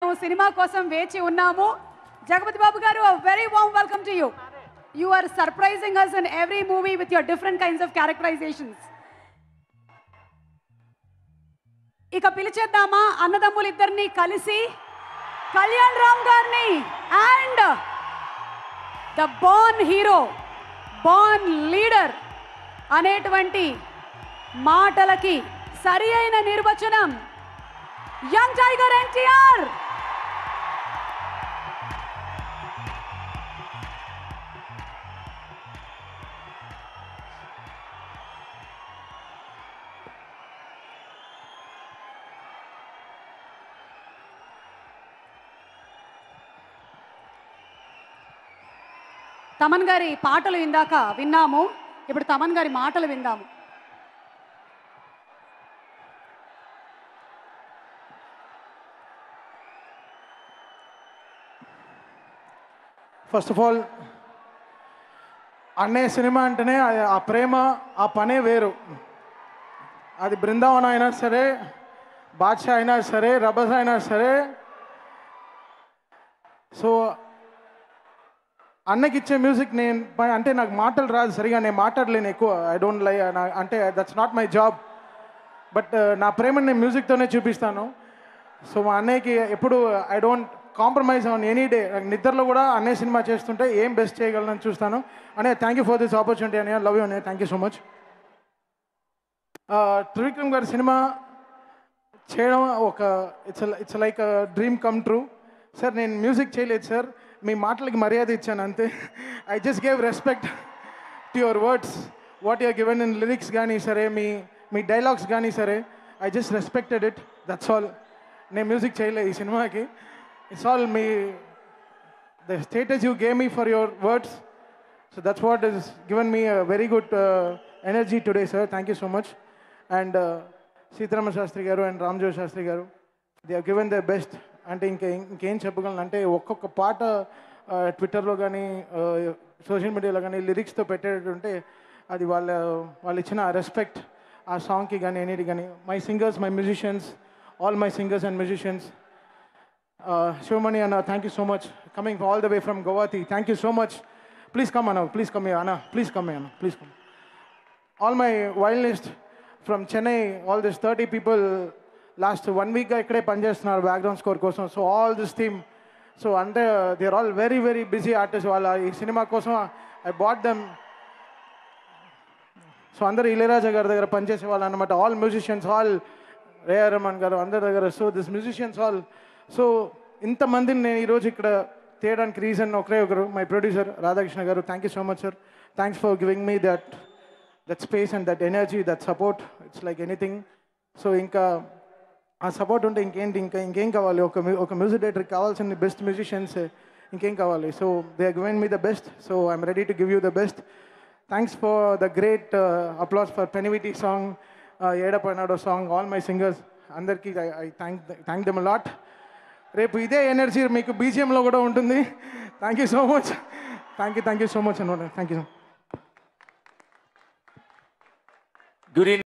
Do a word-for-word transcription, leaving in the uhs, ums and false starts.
Cinema కోసం వేచి ఉన్నాము. జగపతి బాబు గారు, a very warm welcome to you. You are surprising us in every movie with your different kinds of characterizations. ఇక పిలిచేద్దామా అన్నదమ్ములు ఇద్దరిని కలిసి కళ్యాణ్ రామ్ గారిని and the born hero, born leader అనేటువంటి మాటలకి సరి అయిన నిర్వచనం యంగ్ టైగర్ ఎన్టీఆర్. తమన్ గారి పాటలు ఇందాక విన్నాము, ఇప్పుడు తమన్ గారి మాటలు విందాము. ఫస్ట్ ఆఫ్ ఆల్, అన్నే సినిమా అంటేనే ఆ ప్రేమ, ఆ పనే వేరు. అది బృందావనం అయినా సరే, బాద్షా అయినా సరే, రబస్ అయినా సరే. సో అన్నకి ఇచ్చే మ్యూజిక్ నేను అంటే నాకు మాటలు రాదు సరిగా, నేను మాట్లాడలేను ఎక్కువ. ఐ డోంట్ లై అంటే that's not my job. But నా ప్రేమని నేను మ్యూజిక్తోనే చూపిస్తాను. సో మా అన్నయ్యకి ఎప్పుడు I don't compromise on any day. నిద్రలో కూడా అన్నయ్య సినిమా చేస్తుంటే ఏం బెస్ట్ చేయగలనని చూస్తాను. అనే thank you for this opportunity అన్నయ్య, లవ్ యూ అన్నయ్య, thank you so much. Trivikram గారి సినిమా చేయడం ఒక it's it's like dream come true. Sir నేను మ్యూజిక్ చేయలేదు సార్, మీ మాటలకి మర్యాద ఇచ్చాను అంతే. I just gave respect to your words, what your given in lyrics కానీ సరే, మీ మీ డైలాగ్స్ కానీ సరే, I just respected it, that's all. నేను మ్యూజిక్ చేయలేదు ఈ సినిమాకి. It's all me the status you gave me for your words. So that's what is given me a very good energy today sir, thank you so much. And Sitarama Sastri గారు and Ramjogi Sastri గారు, they have given the best. అంటే ఇంకే ఇంకేం చెప్పగలను అంటే, ఒక్కొక్క పాట ట్విట్టర్లో కానీ సోషల్ మీడియాలో కానీ లిరిక్స్తో పెట్టేటంటే అది వాళ్ళ వాళ్ళు ఇచ్చిన రెస్పెక్ట్ ఆ సాంగ్కి కానీ ఎనీటి కానీ. My singers, my musicians, all my singers and musicians, Sivamani అన్న, thank you so much, coming all the way from Guwahati, thank you so much. Please come అన్న, ప్లీజ్ కమ్ అన్న, ప్లీజ్ కమ్ అన్న, please come. All my violinist from Chennai, all this thirty people last one వీక్గా ఇక్కడే పనిచేస్తున్నారు background score కోసం. So all this team, so అంటే they are all very very busy artist. వాళ్ళ ఈ సినిమా కోసం ఐ బాట్ దెమ్. సో అందరు ఇళయరాజా గారి దగ్గర పనిచేసే వాళ్ళు అనమాట, all musicians, all A R Rahman గారు అందరి దగ్గర. So this musicians all. So ఇంతమందిని నేను ఈరోజు ఇక్కడ తీయడానికి రీజన్ ఒకరే ఒకరు, మై ప్రొడ్యూసర్ రాధాకృష్ణ గారు. Thank you so much sir, thanks for giving me that that space and that energy, that support. It's like anything. So ఇంకా ఆ సపోర్ట్ ఉంటే ఇంకేంటి, ఇంకా ఇంకేం కావాలి? ఒక ఒక మ్యూజిక్ డైరెక్టర్కి కావాల్సిన బెస్ట్ మ్యూజిషియన్స్ ఇంకేం కావాలి? So they are given me the best. So I'm ready to give you the best. Thanks for the great applause for Penimiti song, ఏడపోయినాడో సాంగ్, ఆల్ మై సింగర్స్ అందరికీ I thank thank them lot. రేపు ఇదే energy మీకు బీజిఎంలో కూడా ఉంటుంది. Thank you so much, thank you thank you so much అనమాట, thank you.